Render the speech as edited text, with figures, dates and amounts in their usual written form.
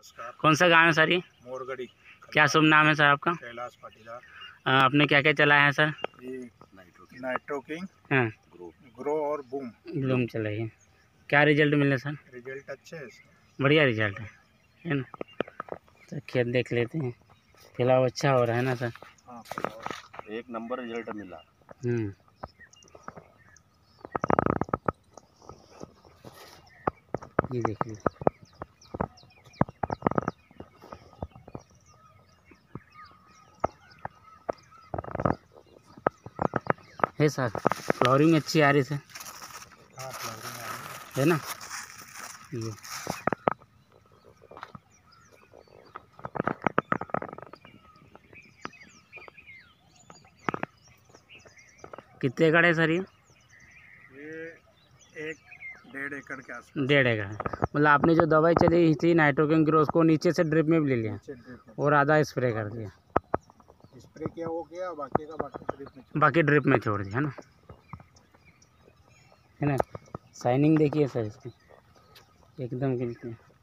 नमस्कार। कौन सा गाँव है सर ये? मोरगढ़ी। क्या शुभ नाम है सर आपका? कैलाश पाटीदार। आपने क्या क्या चलाया है सर? ये नाइट्रो किंग, हाँ, ग्रो और बूम ब्लूम चलाई है। क्या रिजल्ट मिले सर? रिजल्ट अच्छे है इसमें। बढ़िया रिजल्ट है ना? तो खेत देख लेते हैं। फैलाव अच्छा हो रहा है ना सर? हाँ, एक नंबर रिजल्ट मिला। ये देखिए, है सर, फ्लावरिंग अच्छी आ रही है हाँ, फ्लावरिंग आ रही है ना? ये कितने एकड़ है सर ये? ये 1.5 एकड़ के आसपास। 1.5 एकड़ है। मतलब आपने जो दवाई चली थी नाइट्रोजन ग्रो उसको नीचे से ड्रिप में भी ले लिया नीचे ड्रिप में और आधा स्प्रे कर दिया? स्प्रे किया वो किया, बाकी का ड्रिप में बाकी ड्रिप में छोड़ दिया, है ना? शाइनिंग देखिए सर इसकी, एकदम